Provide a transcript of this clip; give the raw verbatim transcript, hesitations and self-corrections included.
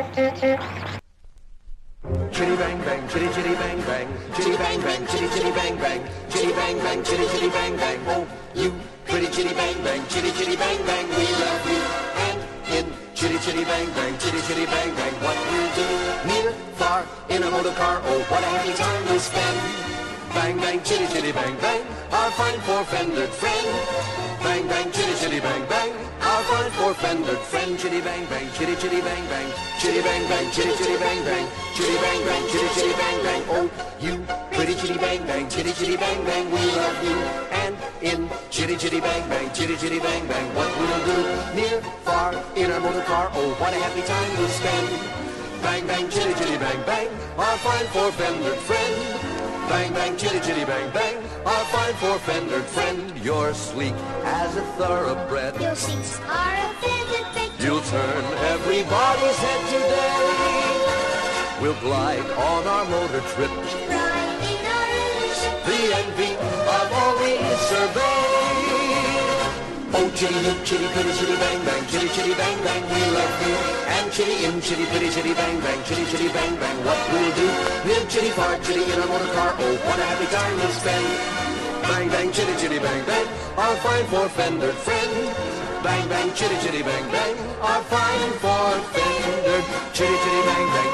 Chitty bang bang, chitty chitty bang bang, chitty bang bang, chitty chitty bang bang, chitty bang bang, chitty chitty bang bang. Oh, you pretty chitty bang bang, chitty chitty bang bang, we love you. And in chitty chitty bang bang, chitty chitty bang bang, what we'll do near, far, in a motor car. Oh, what a happy time we'll spend. Bang bang, chitty chitty bang bang, our fine four-fendered friend. Bang bang, chitty chitty bang bang, our fine four-fendered friend. Chitty bang bang, chitty chitty bang bang, chitty bang bang, chitty chitty bang bang, chitty bang bang, chitty chitty bang bang. Oh, you pretty chitty bang bang, chitty chitty bang bang, we love you. And in chitty chitty bang bang, chitty chitty bang bang, what we'll do near, far, in our motor car. Oh, what a happy time we'll spend. Bang bang, chitty chitty bang bang, our fine four-fendered friend. Bang bang, chitty chitty bang bang, our fine four-fendered friend. You're sleek as a thoroughbred. Your seats are a vivid picture. You'll turn everybody's head today. We'll glide on our motor trip, Ride in our little ship. the envy of all we survey. Oh, chitty hip, chitty pretty, chitty bang bang, chitty chitty bang bang, we love you. And chitty in, chitty pretty, chitty bang bang, chitty chitty bang bang, what we'll do near, chitty far, chitty in our motor car. Oh, what a happy time we'll spend. Bang bang, chitty chitty bang bang, our fine four-fendered friend. Bang bang, chitty chitty bang bang, our fine four-fendered chitty chitty bang bang.